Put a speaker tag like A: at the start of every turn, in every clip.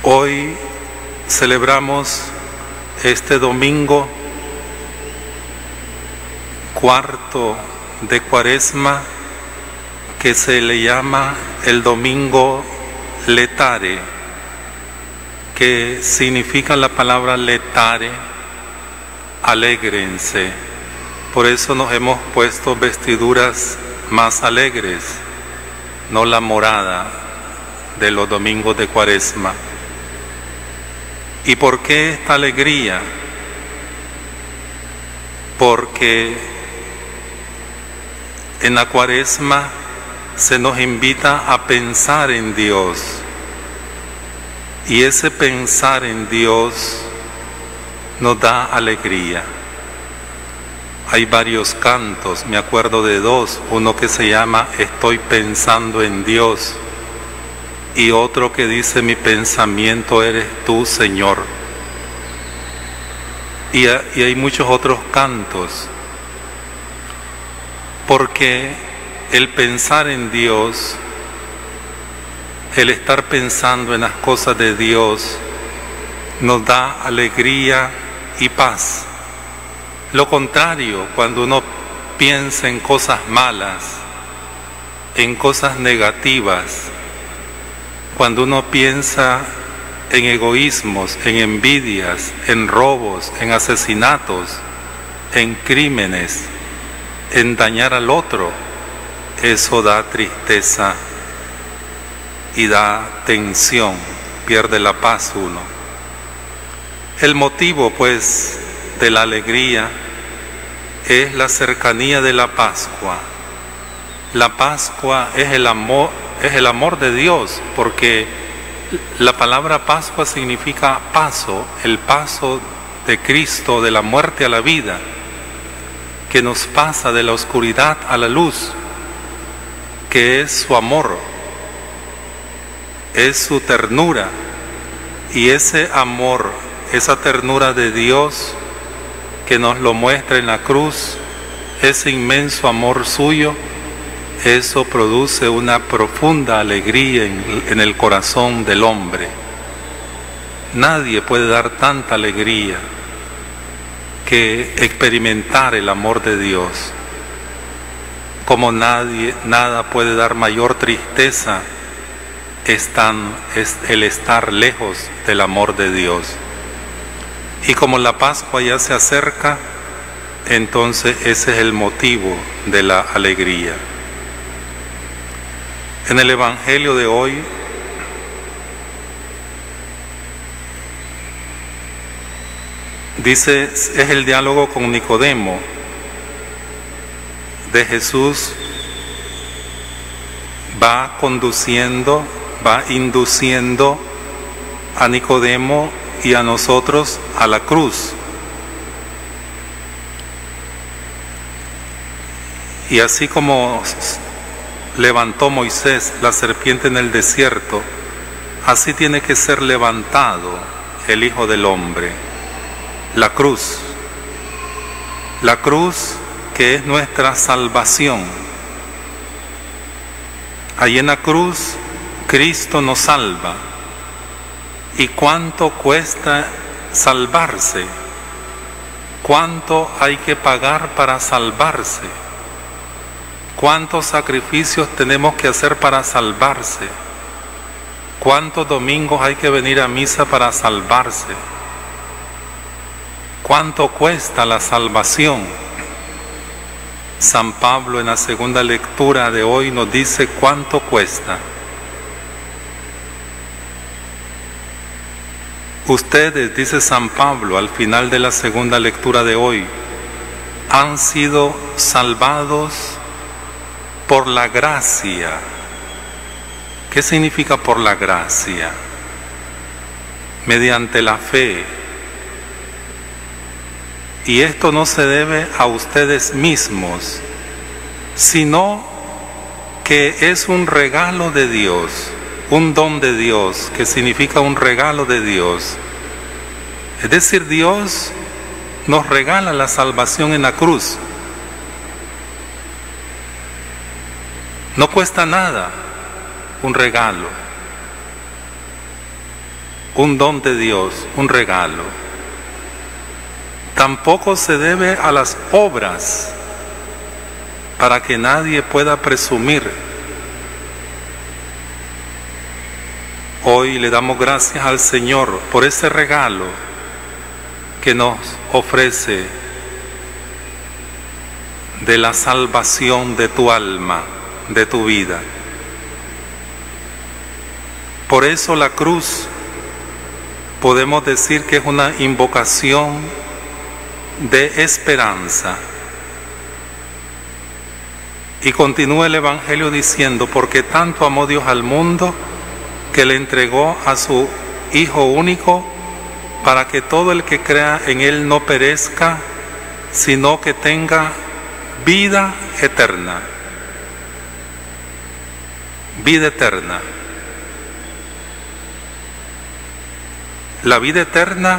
A: Hoy celebramos este domingo cuarto de Cuaresma, que se le llama el domingo letare, que significa la palabra letare, alégrense. Por eso nos hemos puesto vestiduras más alegres, no la morada de los domingos de Cuaresma. ¿Y por qué esta alegría? Porque en la Cuaresma se nos invita a pensar en Dios, y ese pensar en Dios nos da alegría. Hay varios cantos, me acuerdo de dos, uno que se llama Estoy pensando en Dios, y otro que dice Mi pensamiento eres tú, Señor. Y hay muchos otros cantos, porque el pensar en Dios, el estar pensando en las cosas de Dios, nos da alegría y paz. Lo contrario, cuando uno piensa en cosas malas, en cosas negativas, cuando uno piensa en egoísmos, en envidias, en robos, en asesinatos, en crímenes, en dañar al otro, eso da tristeza y da tensión, pierde la paz uno. El motivo, pues, de la alegría es la cercanía de la Pascua. La Pascua es el amor de Dios, porque la palabra Pascua significa paso, el paso de Cristo de la muerte a la vida, que nos pasa de la oscuridad a la luz, que es su amor, es su ternura, y ese amor, esa ternura de Dios que nos lo muestra en la cruz, ese inmenso amor suyo, eso produce una profunda alegría en el corazón del hombre. Nadie puede dar tanta alegría que experimentar el amor de Dios, como nada puede dar mayor tristeza es el estar lejos del amor de Dios. Y como la Pascua ya se acerca, entonces ese es el motivo de la alegría. En el Evangelio de hoy dice, es el diálogo con Nicodemo de Jesús, va induciendo a Nicodemo y a nosotros a la cruz. Y así como levantó Moisés la serpiente en el desierto, así tiene que ser levantado el Hijo del Hombre, la cruz. La cruz que es nuestra salvación. Allí en la cruz Cristo nos salva. ¿Y cuánto cuesta salvarse? ¿Cuánto hay que pagar para salvarse? ¿Cuántos sacrificios tenemos que hacer para salvarse? ¿Cuántos domingos hay que venir a misa para salvarse? ¿Cuánto cuesta la salvación? San Pablo en la segunda lectura de hoy nos dice cuánto cuesta. Ustedes, dice San Pablo al final de la segunda lectura de hoy, han sido salvados por la gracia. ¿Qué significa por la gracia? Mediante la fe. Y esto no se debe a ustedes mismos, sino que es un regalo de Dios, un don de Dios, que significa un regalo de Dios. Es decir, Dios nos regala la salvación en la cruz. No cuesta nada, un regalo. un don de Dios, un regalo. Tampoco se debe a las obras para que nadie pueda presumir. Hoy le damos gracias al Señor por ese regalo que nos ofrece de la salvación de tu alma, de tu vida. Por eso la cruz podemos decir que es una invocación de esperanza. Y continúa el Evangelio diciendo, porque tanto amó Dios al mundo que le entregó a su Hijo único para que todo el que crea en Él no perezca, sino que tenga vida eterna. Vida eterna. La vida eterna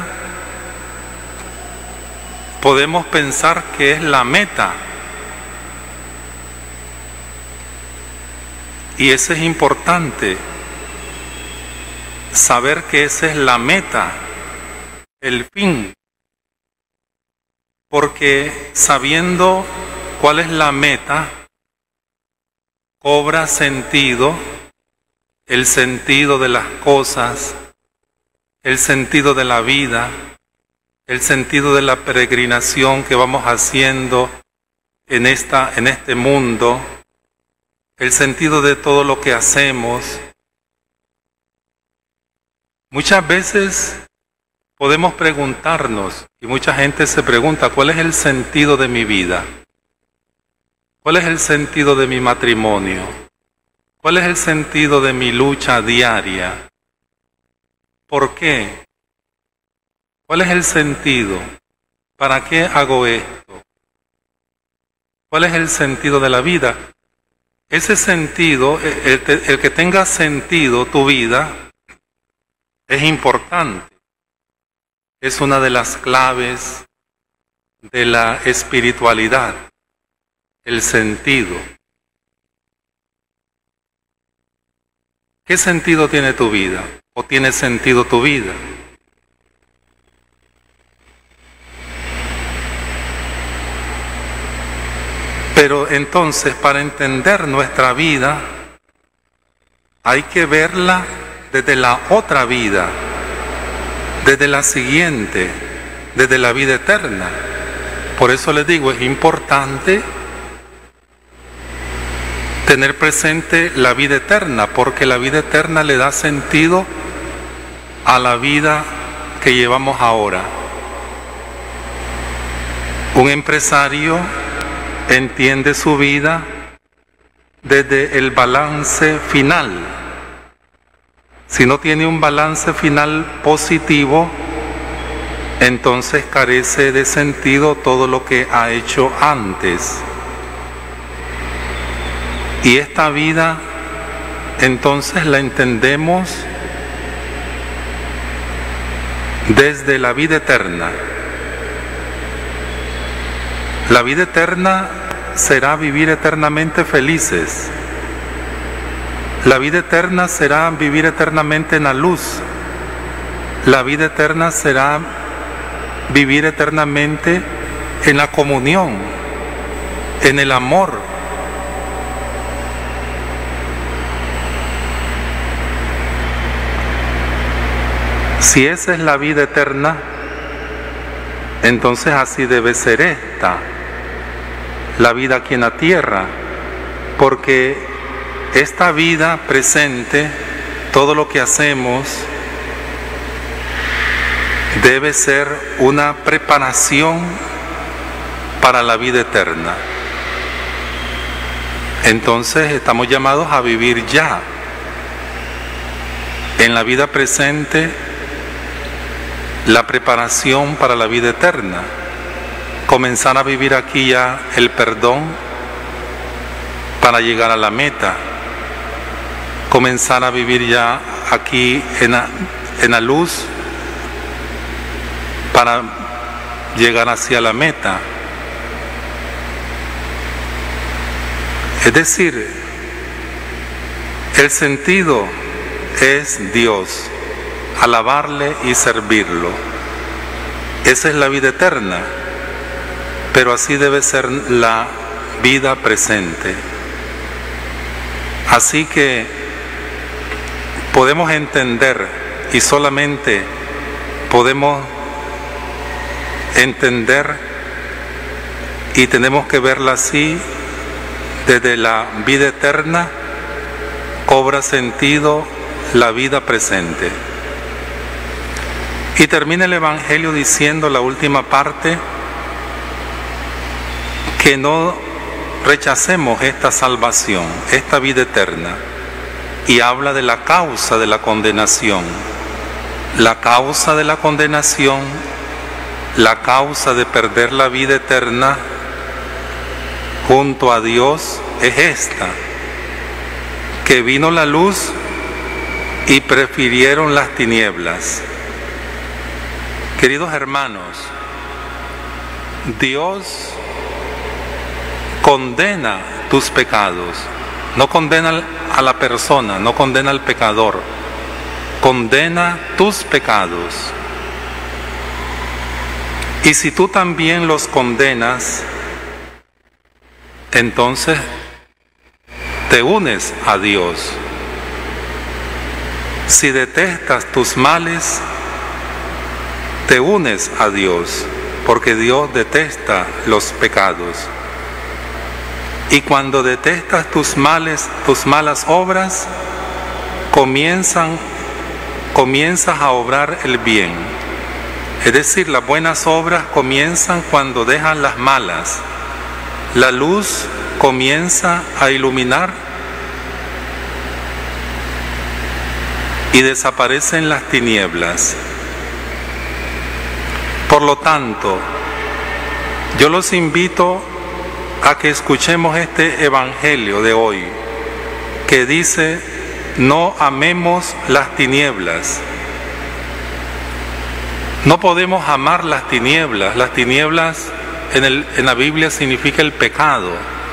A: podemos pensar que es la meta. Y eso es importante, saber que esa es la meta, el fin. Porque sabiendo cuál es la meta, cobra sentido, el sentido de las cosas, el sentido de la vida, el sentido de la peregrinación que vamos haciendo en este mundo, el sentido de todo lo que hacemos. Muchas veces podemos preguntarnos, y mucha gente se pregunta, ¿cuál es el sentido de mi vida? ¿Cuál es el sentido de mi matrimonio? ¿Cuál es el sentido de mi lucha diaria? ¿Por qué? ¿Cuál es el sentido? ¿Para qué hago esto? ¿Cuál es el sentido de la vida? Ese sentido, el que tenga sentido tu vida, es importante. Es una de las claves de la espiritualidad, el sentido. ¿Qué sentido tiene tu vida? ¿O tiene sentido tu vida? Pero entonces, para entender nuestra vida, hay que verla desde la otra vida, desde la siguiente, desde la vida eterna. Por eso les digo, es importante tener presente la vida eterna, porque la vida eterna le da sentido a la vida que llevamos ahora. Un empresario entiende su vida desde el balance final. Si no tiene un balance final positivo, entonces carece de sentido todo lo que ha hecho antes. Y esta vida, entonces la entendemos desde la vida eterna. La vida eterna será vivir eternamente felices. La vida eterna será vivir eternamente en la luz. La vida eterna será vivir eternamente en la comunión, en el amor. Si esa es la vida eterna, entonces así debe ser esta, la vida aquí en la tierra, porque esta vida presente, todo lo que hacemos, debe ser una preparación para la vida eterna. Entonces estamos llamados a vivir ya, en la vida presente, la preparación para la vida eterna. Comenzar a vivir aquí ya el perdón para llegar a la meta. Comenzar a vivir ya aquí en la luz para llegar hacia la meta. Es decir, el sentido es Dios. alabarle y servirlo. Esa es la vida eterna, pero así debe ser la vida presente. Así que podemos entender, y solamente podemos entender y tenemos que verla así, desde la vida eterna cobra sentido la vida presente. Y termina el Evangelio diciendo, la última parte, que no rechacemos esta salvación, esta vida eterna, y habla de la causa de la condenación. La causa de la condenación, la causa de perder la vida eterna junto a Dios es esta, que vino la luz y prefirieron las tinieblas. Queridos hermanos, Dios condena tus pecados, no condena a la persona, no condena al pecador, condena tus pecados. Y si tú también los condenas, entonces te unes a Dios. Si detestas tus males, te unes a Dios, porque Dios detesta los pecados. Y cuando detestas tus males, tus malas obras, comienzas a obrar el bien. Es decir, las buenas obras comienzan cuando dejan las malas. La luz comienza a iluminar y desaparecen las tinieblas. Por lo tanto, yo los invito a que escuchemos este Evangelio de hoy, que dice, no amemos las tinieblas. No podemos amar las tinieblas. Las tinieblas en la Biblia significa el pecado.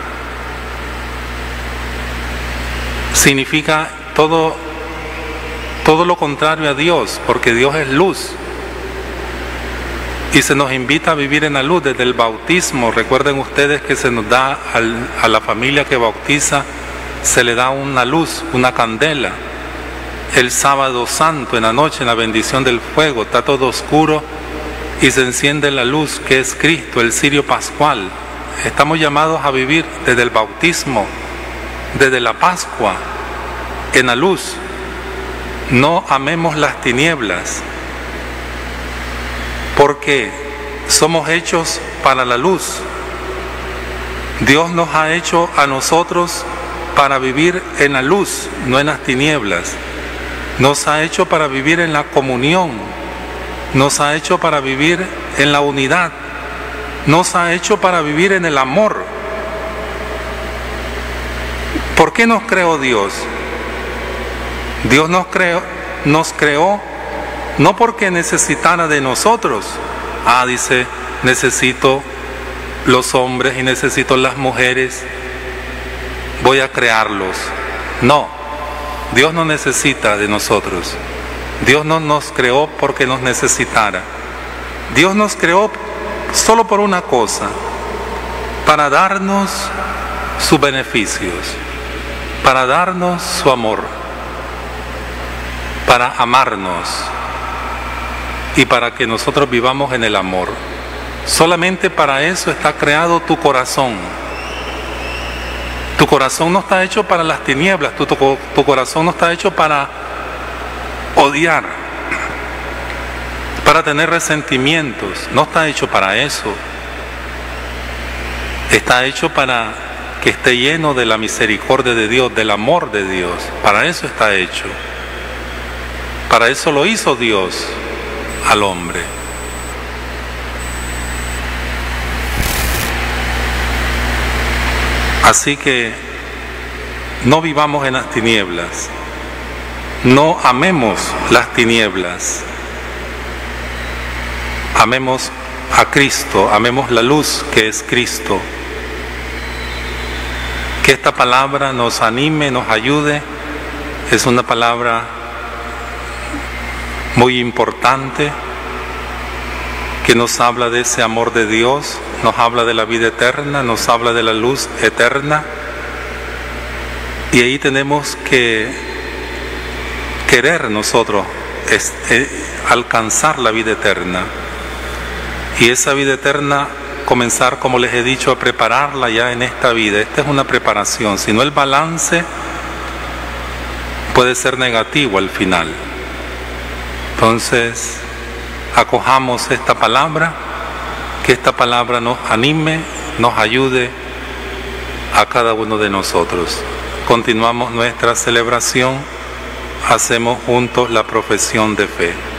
A: Significa todo lo contrario a Dios, porque Dios es luz. Y se nos invita a vivir en la luz desde el bautismo. Recuerden ustedes que se nos da a la familia que bautiza, se le da una luz, una candela. El sábado santo, en la noche, en la bendición del fuego, está todo oscuro y se enciende la luz que es Cristo, el cirio pascual. Estamos llamados a vivir desde el bautismo, desde la Pascua, en la luz. No amemos las tinieblas, porque somos hechos para la luz. Dios nos ha hecho a nosotros para vivir en la luz, no en las tinieblas. Nos ha hecho para vivir en la comunión, nos ha hecho para vivir en la unidad, nos ha hecho para vivir en el amor. ¿Por qué nos creó Dios? Dios nos creó no porque necesitara de nosotros. Dice, necesito los hombres y necesito las mujeres, voy a crearlos. No. Dios no necesita de nosotros. Dios no nos creó porque nos necesitara. Dios nos creó solo por una cosa, para darnos sus beneficios, para darnos su amor, para amarnos y para que nosotros vivamos en el amor. Solamente para eso está creado tu corazón. Tu corazón no está hecho para las tinieblas, tu corazón no está hecho para odiar, para tener resentimientos, no está hecho para eso. Está hecho para que esté lleno de la misericordia de Dios, del amor de Dios. Para eso está hecho. Para eso lo hizo Dios al hombre. Así que no vivamos en las tinieblas, no amemos las tinieblas, amemos a Cristo, amemos la luz que es Cristo. Que esta palabra nos anime, nos ayude. Es una palabra muy importante que nos habla de ese amor de Dios, nos habla de la vida eterna, nos habla de la luz eterna. Y ahí tenemos que querer nosotros alcanzar la vida eterna. Y esa vida eterna, comenzar, como les he dicho, a prepararla ya en esta vida. Esta es una preparación, si no el balance puede ser negativo al final. Entonces, acojamos esta palabra, que esta palabra nos anime, nos ayude a cada uno de nosotros. Continuamos nuestra celebración, hacemos juntos la profesión de fe.